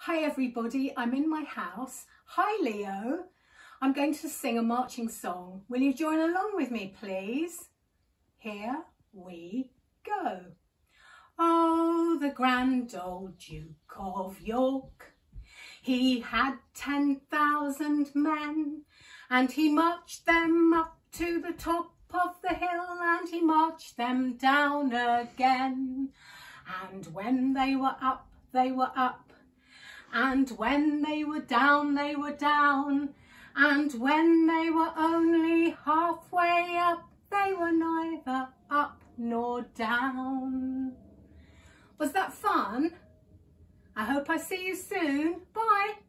Hi everybody, I'm in my house. Hi Leo. I'm going to sing a marching song. Will you join along with me please? Here we go. Oh, the grand old Duke of York, he had 10,000 men, and he marched them up to the top of the hill, and he marched them down again. And when they were up, they were up, and when they were down, they were down, and when they were only halfway up, they were neither up nor down. Was that fun? I hope I see you soon. Bye.